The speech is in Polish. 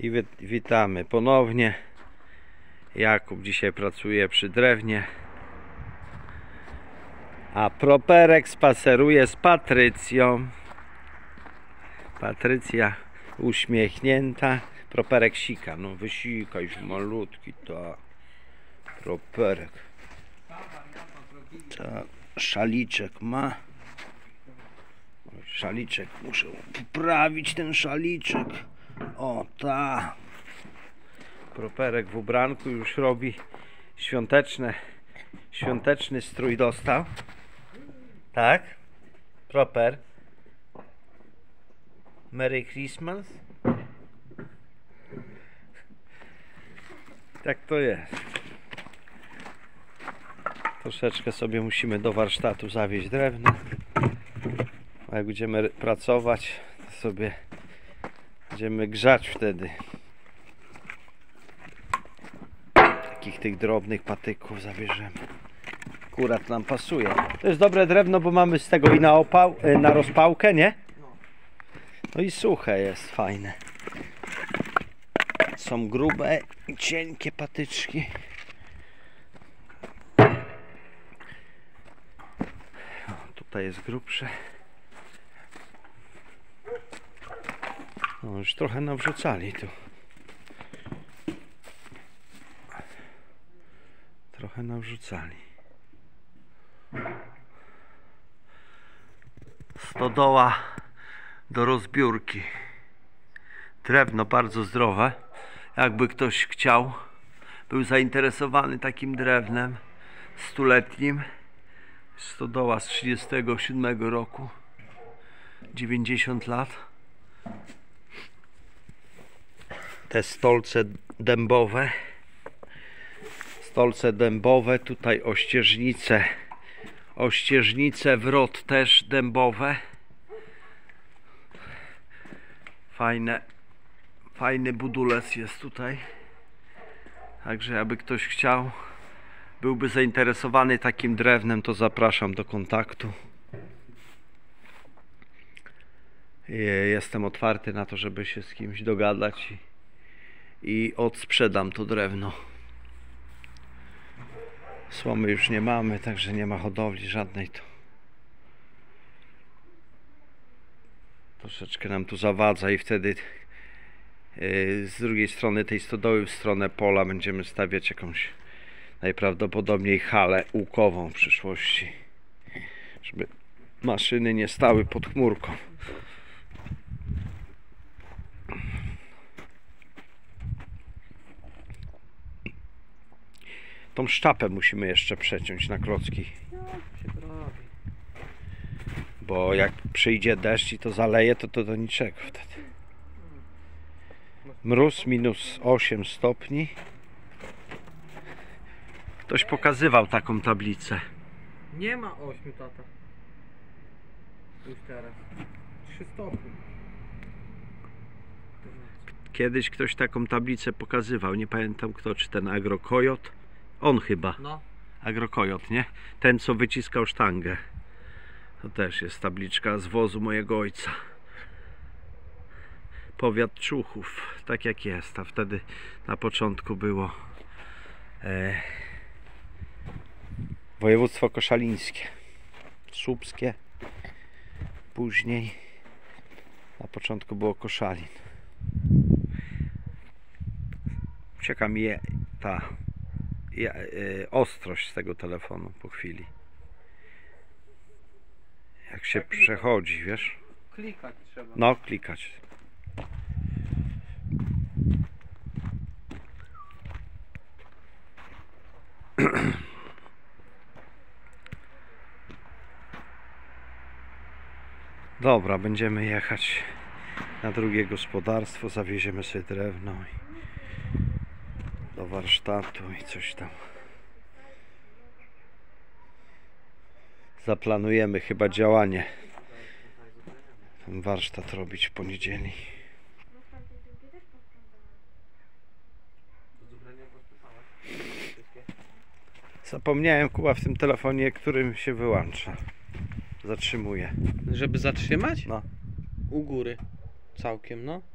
I witamy ponownie. Jakub dzisiaj pracuje przy drewnie, a Properek spaceruje z Patrycją. Patrycja uśmiechnięta. Properek sika. No wysikaj już malutki, tak. Properek. Tak, szaliczek ma. Szaliczek, muszę poprawić ten szaliczek. O tak. Properek w ubranku już robi świąteczny strój dostał. Tak? Proper. Merry Christmas. Tak to jest. Troszeczkę sobie musimy do warsztatu zawieźć drewno. A jak będziemy pracować, to sobie będziemy grzać wtedy. Takich tych drobnych patyków zabierzemy. Akurat nam pasuje. To jest dobre drewno, bo mamy z tego i na opał, na rozpałkę, nie? No i suche jest, fajne. Są grube i cienkie patyczki. O, tutaj jest grubsze. No, już trochę nawrzucali tu. Trochę nawrzucali. Stodoła do rozbiórki. Drewno bardzo zdrowe. Jakby ktoś chciał, był zainteresowany takim drewnem stuletnim. Stodoła z 1937 roku. 90 lat. Te stolce dębowe. Stolce dębowe, tutaj ościeżnice, wrot też dębowe. Fajny budulec jest tutaj. Także jakby ktoś chciał, byłby zainteresowany takim drewnem, to zapraszam do kontaktu. Jestem otwarty na to, żeby się z kimś dogadać i odsprzedam to drewno. Słomy już nie mamy, także nie ma hodowli żadnej. To troszeczkę nam tu zawadza i wtedy z drugiej strony tej stodoły, w stronę pola, będziemy stawiać jakąś najprawdopodobniej halę łukową w przyszłości, żeby maszyny nie stały pod chmurką. Tą szczapę musimy jeszcze przeciąć na klocki. Bo jak przyjdzie deszcz i to zaleje, to do niczego wtedy. Mróz minus 8 stopni. Ktoś pokazywał taką tablicę. Nie ma 8, tata. Już teraz. 3 stopnie. Kiedyś ktoś taką tablicę pokazywał. Nie pamiętam kto, czy ten Agrokojot. On chyba. No. Agrokojot, nie? Ten, co wyciskał sztangę. To też jest tabliczka z wozu mojego ojca. Powiat Człuchów, tak jak jest. A wtedy na początku było województwo koszalińskie, słupskie. Później na początku było Koszalin. Ucieka mi ta ostrość z tego telefonu po chwili. Jak się przechodzi, wiesz? Klikać trzeba. No, klikać. Dobra, będziemy jechać na drugie gospodarstwo, zawieziemy sobie drewno do warsztatu i coś tam zaplanujemy chyba działanie. Ten warsztat robić w poniedzieli. Zapomniałem, Kuba, w tym telefonie, którym się wyłącza. Zatrzymuje. Żeby zatrzymać? No. U góry. Całkiem, no.